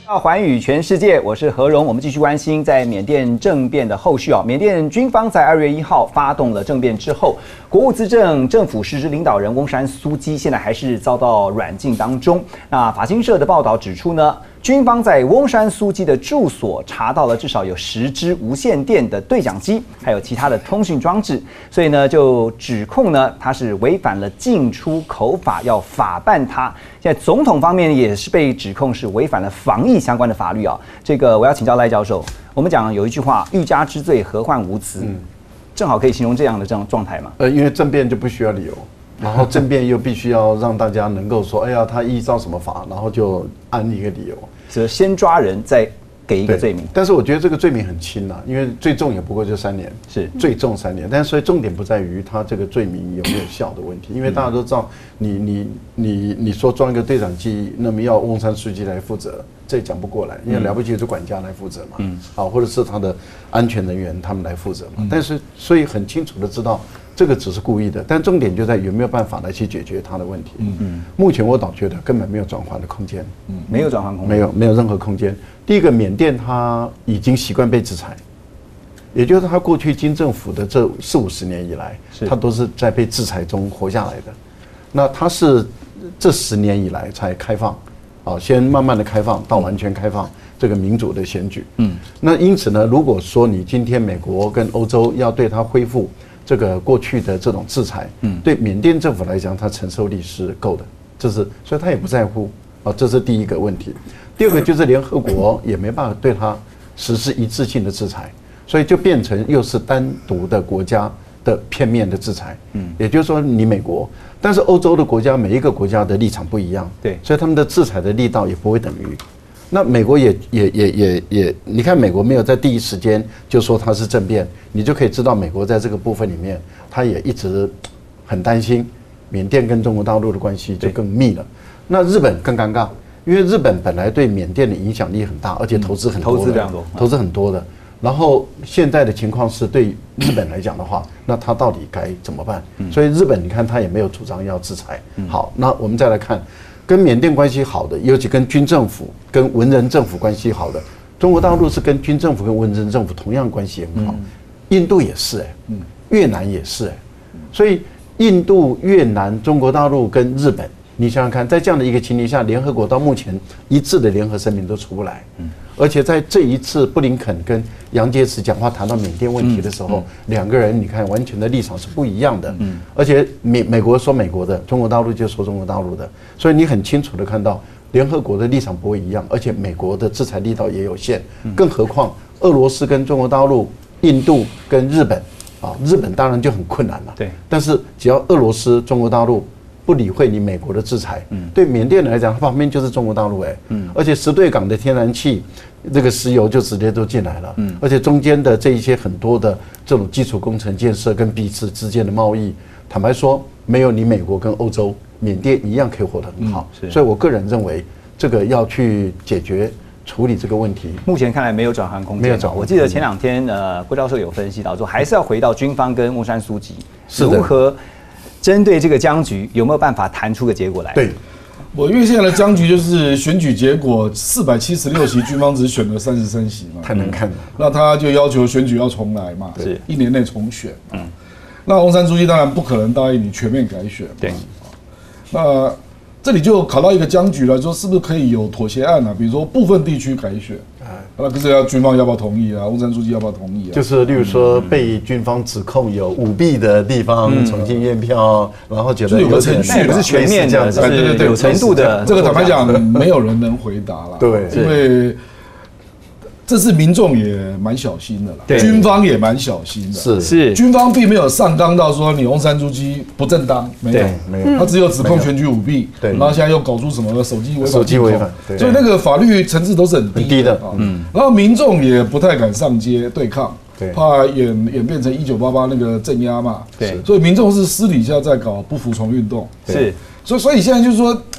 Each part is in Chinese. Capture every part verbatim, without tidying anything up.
到寰宇全世界，我是何荣。我们继续关心在缅甸政变的后续啊。缅甸军方在二月一号发动了政变之后，国务资政政府实质领导人翁山苏基现在还是遭到软禁当中。那法新社的报道指出呢，军方在翁山苏基的住所查到了至少有十支无线电的对讲机，还有其他的通讯装置，所以呢就指控呢他是违反了进出口法，要法办他。现在总统方面也是被指控是违反了防疫相关的法律啊。这个我要请教赖教授，我们讲有一句话，欲加之罪，何患无辞？嗯，正好可以形容这样的这样状态嘛。 呃，因为政变就不需要理由，然后政变又必须要让大家能够说，哎呀，他依照什么法，然后就按一个理由， 是先抓人，再给一个罪名。 但是我觉得这个罪名很轻啊，因为最重也不过就三年， 是最重三年。但是所以重点不在于他这个罪名有没有效的问题，因为大家都知道，你你你你说装一个对讲机，那么要翁山书记来负责，这也讲不过来，因为了不起是管家来负责嘛，嗯，啊，或者是他的安全人员他们来负责嘛。但是所以很清楚的知道。这个只是故意的，但重点就在有没有办法来去解决他的问题。嗯嗯，目前我倒觉得根本没有转圜的空间。 嗯，没有转圜空间， 没有没有任何空间。第一个，缅甸它已经习惯被制裁，也就是它过去金政府的这四五十年以来，它都是在被制裁中活下来的。那它是这十年以来才开放，啊，先慢慢的开放到完全开放这个民主的选举。嗯，那因此呢，如果说你今天美国跟欧洲要对它恢复这个过去的这种制裁，嗯，对缅甸政府来讲，它承受力是够的，这是，所以他也不在乎啊，这是第一个问题。第二个就是联合国也没办法对他实施一致性的制裁，所以就变成又是单独的国家的片面的制裁，嗯，也就是说你美国，但是欧洲的国家每一个国家的立场不一样，对，所以他们的制裁的力道也不会等于。那美国也也也也也，你看美国没有在第一时间就说它是政变，你就可以知道美国在这个部分里面，他也一直很担心缅甸跟中国大陆的关系就更密了。那日本更尴尬，因为日本本来对缅甸的影响力很大，而且投资很多， 投资非常多， 投资很多的。然后现在的情况是对日本来讲的话，那他到底该怎么办？所以日本你看他也没有主张要制裁。好，那我们再来看。跟缅甸关系好的，尤其跟军政府、跟文人政府关系好的，中国大陆是跟军政府跟文人政府同样关系很好，印度也是哎、欸，越南也是哎、欸，所以印度、越南、中国大陆跟日本，你想想看，在这样的一个情形下，联合国到目前一致的联合声明都出不来，而且在这一次布林肯跟杨洁篪讲话谈到缅甸问题的时候，两个人你看完全的立场是不一样的，而且美美国说美国的，中国大陆就说中国大陆的，所以你很清楚的看到联合国的立场不会一样，而且美国的制裁力道也有限，更何况俄罗斯跟中国大陆、印度跟日本啊，日本当然就很困难了，对，但是只要俄罗斯、中国大陆不理会你美国的制裁，嗯，对缅甸来讲，它旁边就是中国大陆，哎，嗯，而且石对港的天然气，这个石油就直接都进来了，嗯，而且中间的这一些很多的这种基础工程建设跟彼此之间的贸易，坦白说，没有你美国跟欧洲，缅甸一样可以活得很好，嗯，所以我个人认为，这个要去解决处理这个问题， 目前看来没有转圜空间。 没有转圜。 我记得前两天，呃，郭教授有分析到说，还是要回到军方跟翁山苏基如何。针对这个僵局，有没有办法谈出个结果来？ 对，我因为现在的僵局就是选举结果四百七十六席，军方只选了三十三席嘛， 太难看了。 那他就要求选举要重来嘛，是一年内重选。嗯，那翁山书记当然不可能答应你全面改选。对，那这里就考到一个僵局了，说是不是可以有妥协案啊？比如说部分地区改选。那可是要军方要不要同意啊？翁山书记要不要同意啊？ 就是例如说被军方指控有舞弊的地方重新验票，然后觉得有个程序不是全面的，对对对，有程度的。 这个坦白讲，没有人能回答了。 对， 因为这次民众也蛮小心的啦，军方也蛮小心的。 是是， 军方并没有上纲到说你翁山书记不正当，没有没有， 他只有指控选举舞弊，对，然后现在又搞出什么手机违法， 手机违反， 所以那个法律层次都是很低的啊。嗯，然后民众也不太敢上街对抗，对，怕演演变成一九八八那个镇压嘛，对，所以民众是私底下在搞不服从运动， 是， 所以所以现在就是说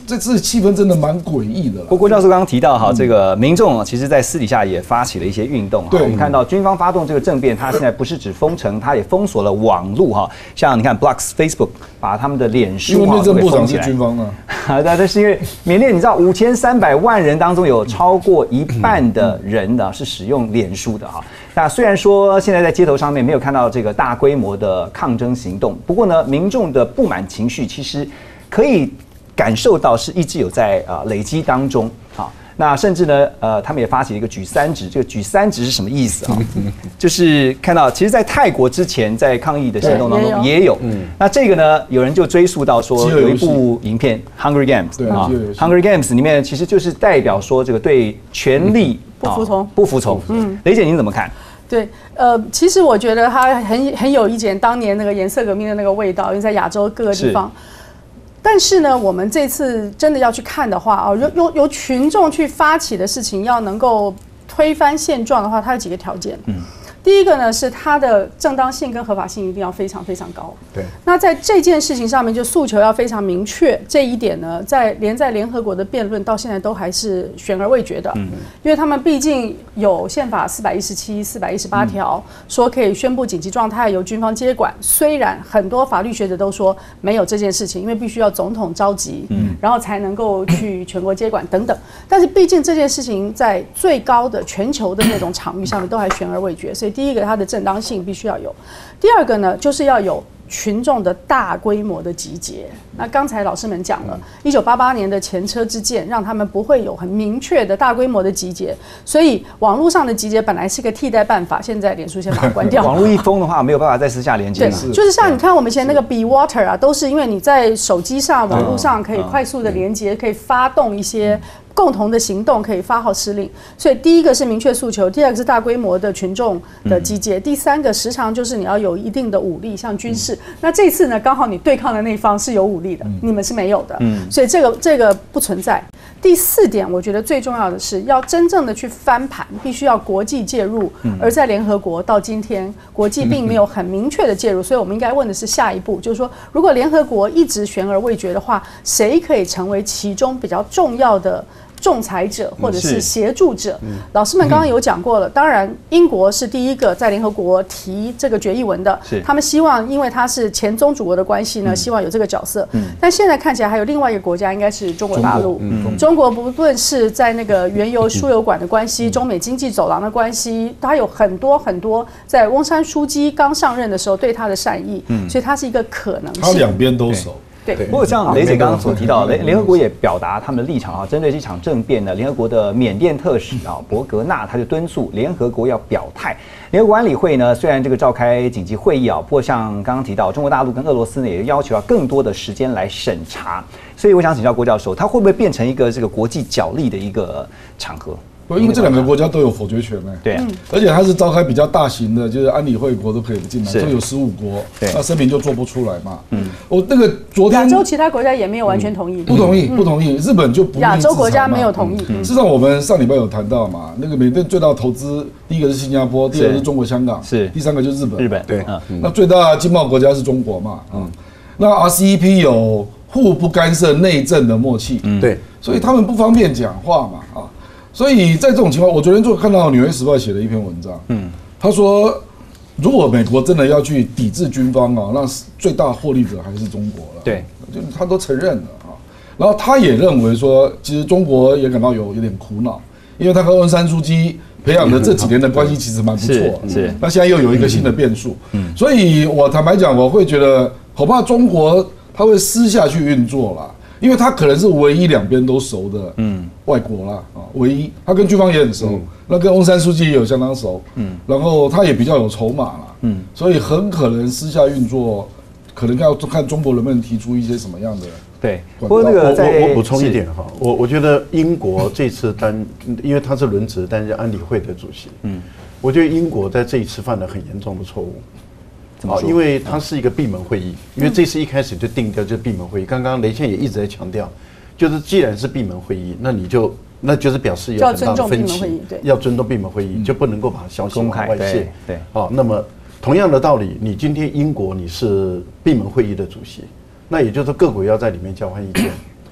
这次气氛真的蛮诡异的了。 不过郭教授刚刚提到哈，这个民众其实在私底下也发起了一些运动。对，我们看到军方发动这个政变，它现在不是只封城，它也封锁了网路哈。像你看 Blocks Facebook 把他们的脸书因为内政部长是军方啊。 啊，那是因为缅甸你知道五千三百万人当中有超过一半的人呢是使用脸书的哈。那虽然说现在在街头上面没有看到这个大规模的抗争行动，不过呢，民众的不满情绪其实可以感受到是一直有在呃累积当中。好，那甚至呢，呃，他们也发起了一个举三职。这个举三职是什么意思啊？就是看到，其实，在泰国之前在抗议的行动当中也有。嗯，那这个呢，有人就追溯到说，有一部影片《Hunger Games》啊，《Hunger Games》里面其实就是代表说这个对权力不服从， 不服从。嗯，雷姐您怎么看？ 对，呃，其实我觉得它很很有一点当年那个颜色革命的那个味道，因为在亚洲各个地方。但是呢，我们这次真的要去看的话啊，由由由群众去发起的事情，要能够推翻现状的话，它有几个条件。嗯。第一个呢是它的正当性跟合法性一定要非常非常高。对。那在这件事情上面，就诉求要非常明确，这一点呢，在连在联合国的辩论到现在都还是悬而未决的。嗯。因为他们毕竟有宪法四百一十七、四百一十八条说可以宣布紧急状态由军方接管，虽然很多法律学者都说没有这件事情，因为必须要总统召集，嗯，然后才能够去全国接管等等。但是毕竟这件事情在最高的全球的那种场域上面都还悬而未决，所以。第一个，它的正当性必须要有；第二个呢，就是要有群众的大规模的集结。那刚才老师们讲了，一九八八年的前车之鉴，让他们不会有很明确的大规模的集结，所以网络上的集结本来是个替代办法，现在脸书先把它关掉。 网络一封的话，没有办法再私下连接。 对，就是像你看我们以前那个 Be Water 啊，都是因为你在手机上、网络上可以快速的连接，可以发动一些。共同的行动可以发号施令，所以第一个是明确诉求，第二个是大规模的群众的集结，第三个时常就是你要有一定的武力，像军事。那这次呢，刚好你对抗的那一方是有武力的，你们是没有的，所以这个这个不存在。第四点，我觉得最重要的是要真正的去翻盘，必须要国际介入，而在联合国到今天，国际并没有很明确的介入，所以我们应该问的是下一步，就是说，如果联合国一直悬而未决的话，谁可以成为其中比较重要的？仲裁者或者是协助者，嗯、老师们刚刚有讲过了。当然，英国是第一个在联合国提这个决议文的，他们希望，因为他是前宗主国的关系呢，嗯、希望有这个角色。嗯、但现在看起来还有另外一个国家，应该是中国大陆。中国, 嗯、中国不论是在那个原油输油管的关系、嗯、中美经济走廊的关系，它有很多很多在翁山书记刚上任的时候对他的善意，嗯、所以它是一个可能性。 他两边都熟。 对，不过像雷姐刚刚所提到，联联合国也表达他们的立场啊，针对这场政变呢，联合国的缅甸特使啊博格纳他就敦促联合国要表态。联合国安理会呢，虽然这个召开紧急会议啊，不过像刚刚提到，中国大陆跟俄罗斯呢也要求要更多的时间来审查。所以我想请教郭教授，它会不会变成一个这个国际角力的一个场合？ 不，因为这两个国家都有否决权呢。 对啊， 而且它是召开比较大型的，就是安理会国都可以进来，就有十五国，那声明就做不出来嘛。嗯，我那个昨天亚洲其他国家也没有完全同意， 不同意，不同意，日本就不亚洲国家没有同意。 事实上，我们上礼拜有谈到嘛，那个缅甸最大的投资，第一个是新加坡，第二个是中国香港，是第三个就是日本。 日本对， 那最大的经贸国家是中国嘛，嗯，那 R C E P 有互不干涉内政的默契，对，所以他们不方便讲话嘛，啊。所以在这种情况，我昨天就看到《纽约时报》写了一篇文章，嗯，他说，如果美国真的要去抵制军方啊，那最大获利者还是中国了，对，就他都承认了啊。然后他也认为说，其实中国也感到有有点苦恼，因为他跟翁山书记培养的这几年的关系其实蛮不错，是。那现在又有一个新的变数，嗯，所以我坦白讲，我会觉得恐怕中国他会私下去运作啦。因为他可能是唯一两边都熟的外国啦啊，唯一他跟军方也很熟，嗯、那跟翁山书记也有相当熟，嗯，然后他也比较有筹码啦，嗯，所以很可能私下运作，可能要看中国能不能提出一些什么样的对。 不过那个我我补充一点哈，我我觉得英国这次担，因为他是轮值担任安理会的主席，嗯，我觉得英国在这一次犯了很严重的错误。啊，因为它是一个闭门会议，因为这次一开始就定调就是闭门会议。刚刚雷倩也一直在强调，就是既然是闭门会议，那你就那就是表示有很大的分歧，要尊重闭门会议，就不能够把消息往外泄。对，好，那么同样的道理，你今天英国你是闭门会议的主席，那也就是各国要在里面交换意见。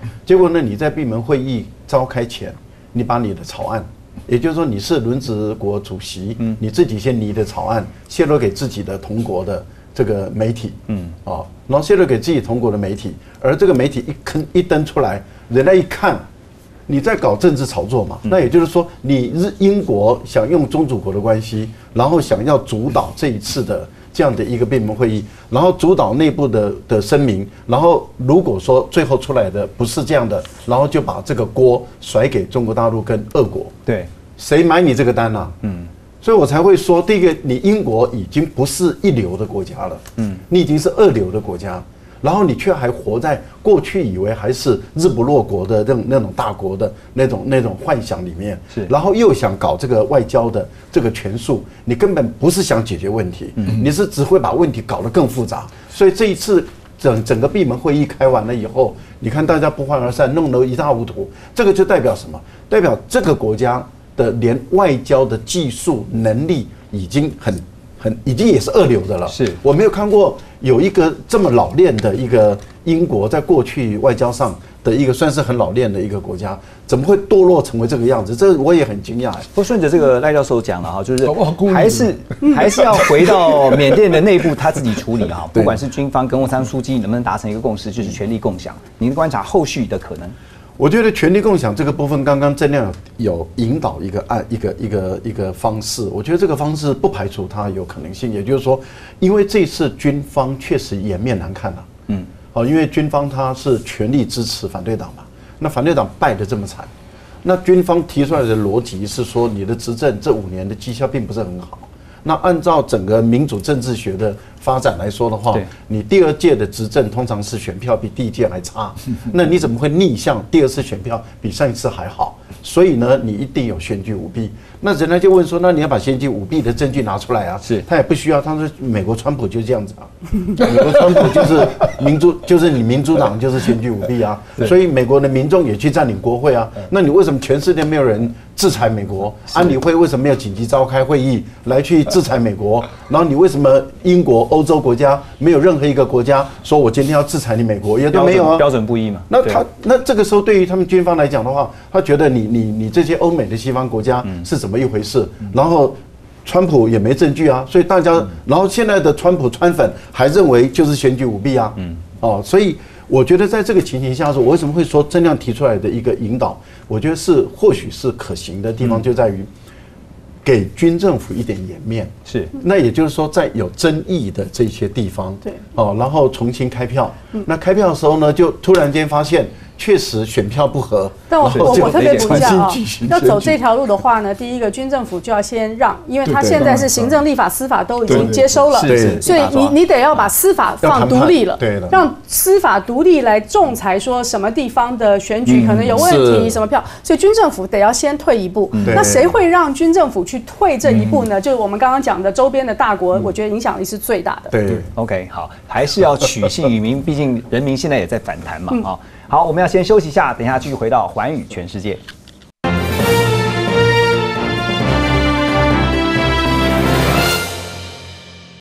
结果呢，你在闭门会议召开前，你把你的草案，也就是说你是轮值国主席，嗯，你自己先拟的草案泄露给自己的同国的这个媒体，嗯，啊，然后泄露给自己同国的媒体，而这个媒体一坑一登出来，人家一看。你在搞政治炒作嘛？那也就是说，你日英国想用宗主国的关系，然后想要主导这一次的这样的一个闭门会议，然后主导内部的的声明，然后如果说最后出来的不是这样的，然后就把这个锅甩给中国大陆跟俄国。 对， 谁买你这个单啊？嗯，所以我才会说，第一个，你英国已经不是一流的国家了，嗯，你已经是二流的国家。然后你却还活在过去以为还是日不落国的那种那种大国的那种那种幻想里面，是，然后又想搞这个外交的这个权术，你根本不是想解决问题，你是只会把问题搞得更复杂。所以这一次整整个闭门会议开完了以后，你看大家不欢而散，弄得一塌糊涂，这个就代表什么？代表这个国家的连外交的技术能力已经很。很已经也是二流的了，是我没有看过有一个这么老练的一个英国，在过去外交上的一个算是很老练的一个国家，怎么会堕落成为这个样子？这我也很惊讶。不过顺着这个赖教授讲了哈，就是还是还是要回到缅甸的内部他自己处理哈，不管是军方跟翁山书记能不能达成一个共识，就是权力共享。您的观察后续的可能？ 我觉得权力共享这个部分，刚刚郑亮有引导一个案一个一个一个方式，我觉得这个方式不排除它有可能性。也就是说，因为这次军方确实颜面难看了，嗯，好，因为军方他是全力支持反对党嘛，那反对党败得这么惨，那军方提出来的逻辑是说，你的执政这五年的绩效并不是很好。那按照整个民主政治学的发展来说的话，你第二届的执政通常是选票比第一届还差，那你怎么会逆向第二次选票比上一次还好？所以呢，你一定有选举舞弊。那人家就问说，那你要把选举舞弊的证据拿出来啊？是，他也不需要。他说美国川普就是这样子啊，美国川普就是民主，就是你民主党就是选举舞弊啊，所以美国的民众也去占领国会啊。那你为什么全世界没有人制裁美国？安理会为什么没有紧急召开会议来去制裁美国？然后你为什么英国、欧洲国家没有任何一个国家说我今天要制裁你美国，也都没有啊？ 标准不一嘛。 那他那这个时候对于他们军方来讲的话，他觉得你你你这些欧美的西方国家是怎么一回事？然后川普也没证据啊，所以大家，然后现在的川普川粉还认为就是选举舞弊啊，哦，所以我觉得在这个情形下说，我为什么会说郑亮提出来的一个引导，我觉得是或许是可行的地方就在于。给军政府一点颜面，是，那也就是说，在有争议的这些地方，对，哦，然后重新开票，嗯、那开票的时候呢，就突然间发现确实选票不合。 但我我我特别补一下啊，要走这条路的话呢，第一个军政府就要先让，因为他现在是行政、立法、司法都已经接收了，所以你你得要把司法放独立了，对，让司法独立来仲裁，说什么地方的选举可能有问题，什么票，所以军政府得要先退一步。那谁会让军政府去退这一步呢？就是我们刚刚讲的周边的大国，我觉得影响力是最大的。 对 ，OK， 好，还是要取信于民，毕竟人民现在也在反弹嘛，啊。好，我们要先休息一下，等一下继续回到寰宇全世界。